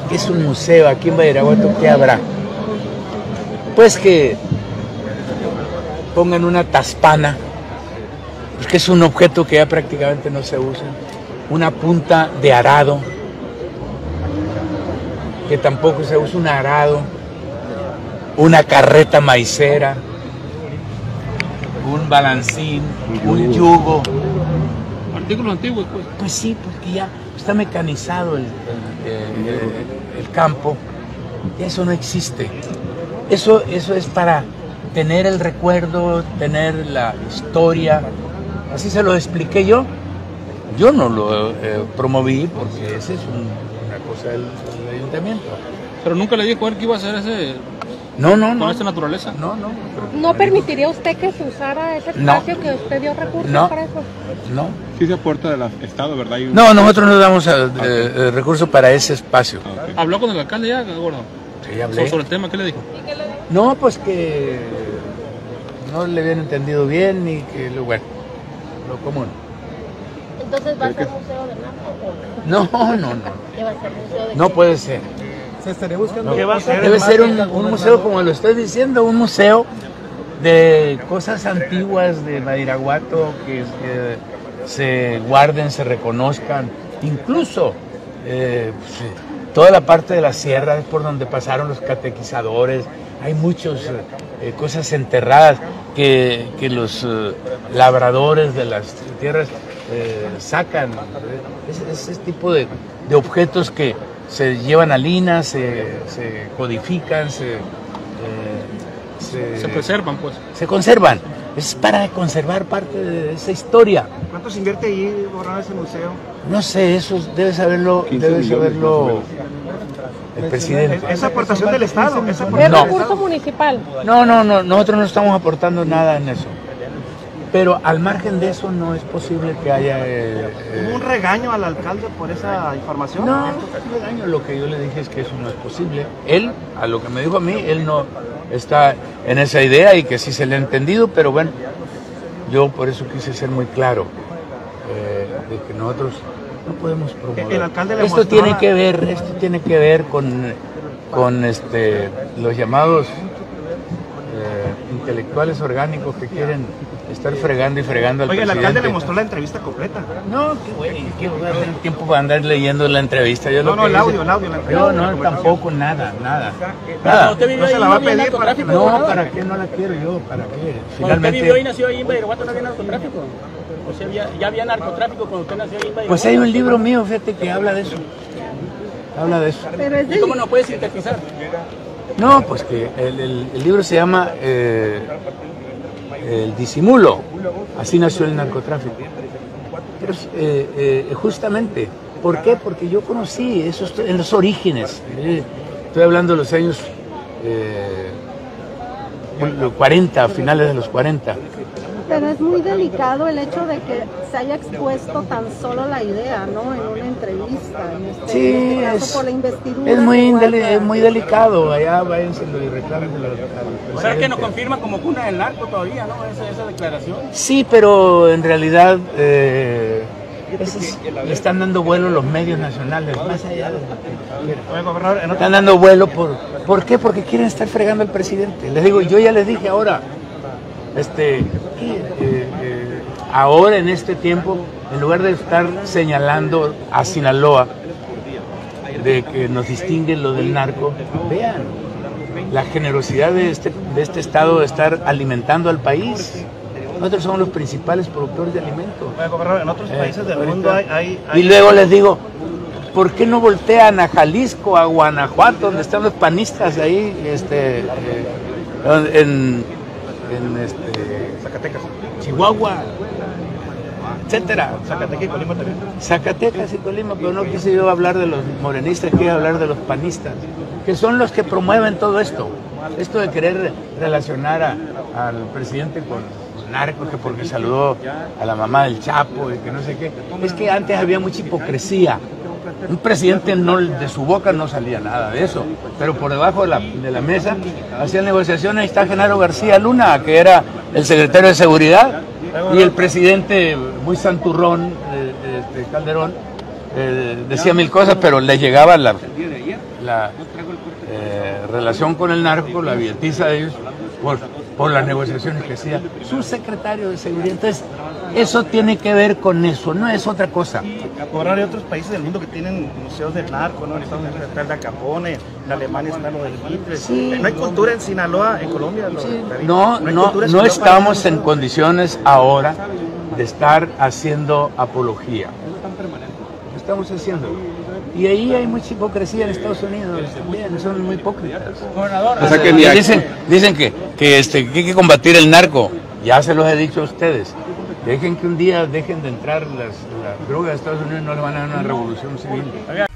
¿qué es un museo? Aquí en Badiraguato, ¿qué habrá? Pues que pongan una taspana, que es un objeto que ya prácticamente no se usa, una punta de arado, que tampoco se usa, un arado, una carreta maicera, un balancín, un yugo. Artículos antiguos, pues. Pues sí, porque ya está mecanizado el campo, y eso no existe. Eso es para tener el recuerdo, tener la historia. Así se lo expliqué yo. Yo no lo promoví porque esa es una cosa del ayuntamiento. Pero nunca le dijo a él que iba a hacer ese... No. ¿Con esta naturaleza? No. ¿No permitiría usted que se usara ese espacio que usted dio recursos para eso? No. Sí se aporta del Estado, ¿verdad? No, nosotros no damos recursos para ese espacio. Okay. ¿Habló con el alcalde ya, gordo? Sí, hablé. ¿Sobre el tema? ¿Qué le dijo? No, pues que no le habían entendido bien y que lo común. Entonces va a ser museo de narco. No. ¿Qué va a ser museo de No puede ser. Se estaría buscando. No. ¿Qué va a ser? Debe ser un museo, como lo estoy diciendo, un museo de cosas antiguas de Badiraguato que se guarden, se reconozcan. Incluso toda la parte de la sierra es por donde pasaron los catequizadores. Hay muchas cosas enterradas que los labradores de las tierras sacan. Ese tipo de objetos que se llevan a Lina, se codifican, se preservan, pues. Se conservan. Es para conservar parte de esa historia. ¿Cuánto se invierte ahí, borrar ese museo? No sé, eso debe saberlo el presidente. ¿Es aportación del Estado? ¿Es recurso municipal? No, nosotros no estamos aportando nada en eso. Pero al margen de eso no es posible que haya... ¿Hubo un regaño al alcalde por esa información? No, un regaño. Lo que yo le dije es que eso no es posible. Él, a lo que me dijo a mí, él no está en esa idea y que sí se le ha entendido, pero bueno, yo por eso quise ser muy claro de que nosotros no podemos promover. El alcalde le esto tiene que ver con los llamados intelectuales orgánicos que quieren estar fregando y fregando al presidente. Oye, el alcalde le mostró la entrevista completa. No, qué güey, ¿qué voy a tener tiempo para andar leyendo la entrevista? Yo No, el audio, la entrevista. Yo no, tampoco, nada. ¿Usted vivió ¿No se la va a pedir para que No, ¿para qué no la quiero yo? ¿Para qué? Finalmente... ¿Usted vivió y nació ahí en Badiraguato, no había narcotráfico? O sea, ya había narcotráfico cuando usted nació ahí en Badiraguato. Pues hay un libro mío, fíjate, que habla de eso. ¿Y cómo nos puede sintetizar? No, pues que el libro se llama El disimulo. Así nació el narcotráfico. Pero justamente, ¿por qué? Porque yo conocí esos en los orígenes. Estoy hablando de los años 40, finales de los 40. Pero es muy delicado el hecho de que se haya expuesto tan solo la idea, ¿no? En una entrevista, en este caso por la investidura. Es muy delicado. Allá váyanselo y reclámenselo. O sea, que nos confirma como cuna del narco todavía, ¿no? Esa declaración. Sí, pero en realidad le están dando vuelo los medios nacionales, más allá de... Están dando vuelo ¿por qué? Porque quieren estar fregando al presidente. Les digo, yo ya les dije ahora, ahora en este tiempo, en lugar de estar señalando a Sinaloa de que nos distingue lo del narco, vean la generosidad de este estado de estar alimentando al país. Nosotros somos los principales productores de alimentos. En otros países del mundo hay... Y luego les digo, ¿por qué no voltean a Jalisco, a Guanajuato, donde están los panistas ahí, en Zacatecas, Chihuahua, etcétera? Zacatecas y Colima también. Zacatecas y Colima, pero no quise yo hablar de los morenistas, quise hablar de los panistas, que son los que promueven todo esto de querer relacionar al presidente con narcos, que porque saludó a la mamá del Chapo y que no sé qué. Es que antes había mucha hipocresía. Un presidente de su boca no salía nada de eso, pero por debajo de la mesa hacían negociaciones. Ahí está Genaro García Luna, que era el secretario de Seguridad, y el presidente, muy santurrón, Calderón, decía mil cosas, pero le llegaba la la relación con el narco, la billetiza de ellos, por las negociaciones que hacía su secretario de seguridad. Entonces, eso tiene que ver con eso, no es otra cosa. Ahora hay otros países del mundo que tienen museos del narco, ¿no? En Estados Unidos está el de Al Capone, en Alemania está lo del Hitler. Sí. ¿No hay cultura en Sinaloa, en Colombia? Sí. No estamos en condiciones ahora de estar haciendo apología. No estamos haciendo. Y ahí hay mucha hipocresía en Estados Unidos también, son muy hipócritas. Gobernador, O sea que Dicen que hay que combatir el narco. Ya se los he dicho a ustedes. Dejen que un día dejen de entrar las drogas a Estados Unidos y no le van a dar una revolución civil.